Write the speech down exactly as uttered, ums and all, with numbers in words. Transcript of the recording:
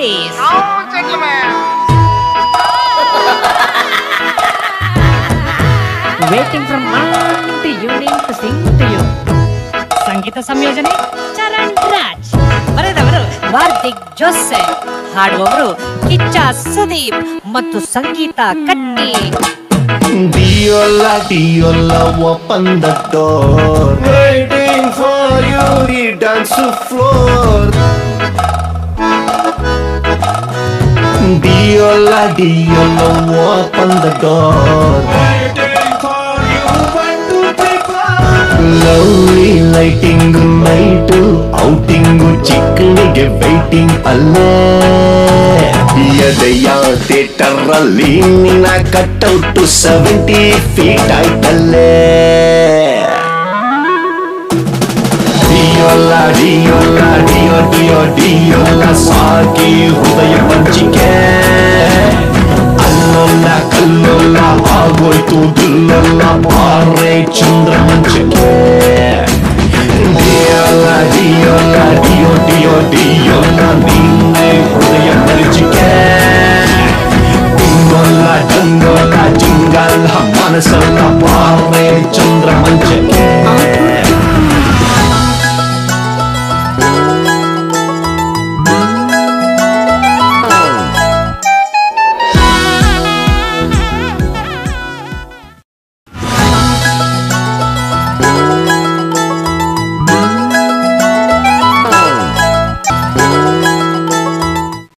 please. No, gentlemen. Waiting from morning to evening to sing to you. ಸಂಗೀತ ಸಂಯೋಜನೆ ಚರಣ್ ರಾಜ್, ಬರೆದವರು ವಾರ್ದಿಕ್ ಜೋಸೆ, ಹಾಡುವವರು ಕಿಚ್ಚ ಸುದೀಪ್ ಮತ್ತು ಸಂಗೀತ ಕಟ್ಟಿ. Deola, Deola, open the door. Waiting for you, the dance floor. Deola, Deola, open the door. Waiting for you, when to prepare. Lovely lighting night, outing chickನಿಗೆ waiting ಅಲ್ಲೇ. ಯದೆಯ theatre ಅಲ್ಲಿ ನಿನ್ನ cutout seventy feet ಆಯ್ತಲ್ಲೇ. ಡಿಯೋಲ ಡಿಯೋಲ ಡಿಯೋ ಡಿಯೋ ಡಿಯೋಲ ಸಾಕಿ ಹೃದಯ ಪಂಚಿಕೆ.